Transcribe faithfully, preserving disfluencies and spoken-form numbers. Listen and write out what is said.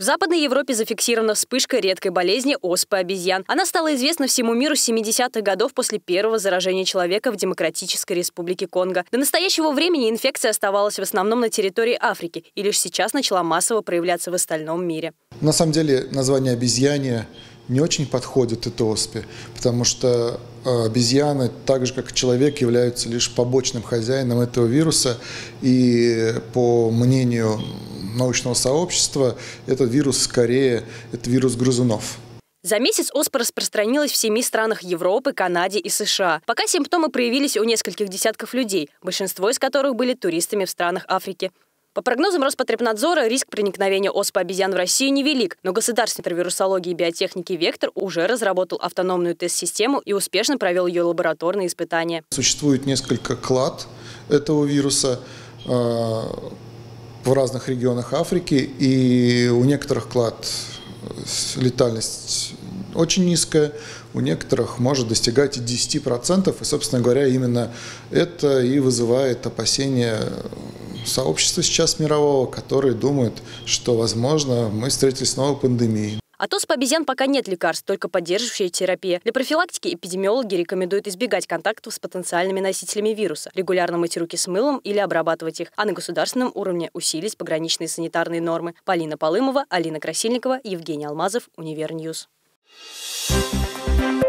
В Западной Европе зафиксирована вспышка редкой болезни оспы обезьян. Она стала известна всему миру с семидесятых годов после первого заражения человека в Демократической Республике Конго. До настоящего времени инфекция оставалась в основном на территории Африки и лишь сейчас начала массово проявляться в остальном мире. На самом деле название обезьяне не очень подходит этой оспе, потому что обезьяны, так же как и человек, являются лишь побочным хозяином этого вируса. И по мнению научного сообщества, этот вирус скорее это вирус грызунов. За месяц оспа распространилась в семи странах Европы, Канаде и США. Пока симптомы проявились у нескольких десятков людей, большинство из которых были туристами в странах Африки. По прогнозам Роспотребнадзора, риск проникновения оспы обезьян в Россию невелик, но Государственный центр вирусологии и биотехники «Вектор» уже разработал автономную тест-систему и успешно провел ее лабораторные испытания. Существует несколько клад этого вируса э, в разных регионах Африки, и у некоторых клад летальность очень низкая, у некоторых может достигать и десяти процентов, и, собственно говоря, именно это и вызывает опасения сообщества сейчас мирового, которые думают, что, возможно, мы встретились с новой пандемией. От оспы обезьян пока нет лекарств, только поддерживающая терапия. Для профилактики эпидемиологи рекомендуют избегать контактов с потенциальными носителями вируса, регулярно мыть руки с мылом или обрабатывать их, а на государственном уровне усилить пограничные санитарные нормы. Полина Полымова, Алина Красильникова, Евгений Алмазов, Универньюз.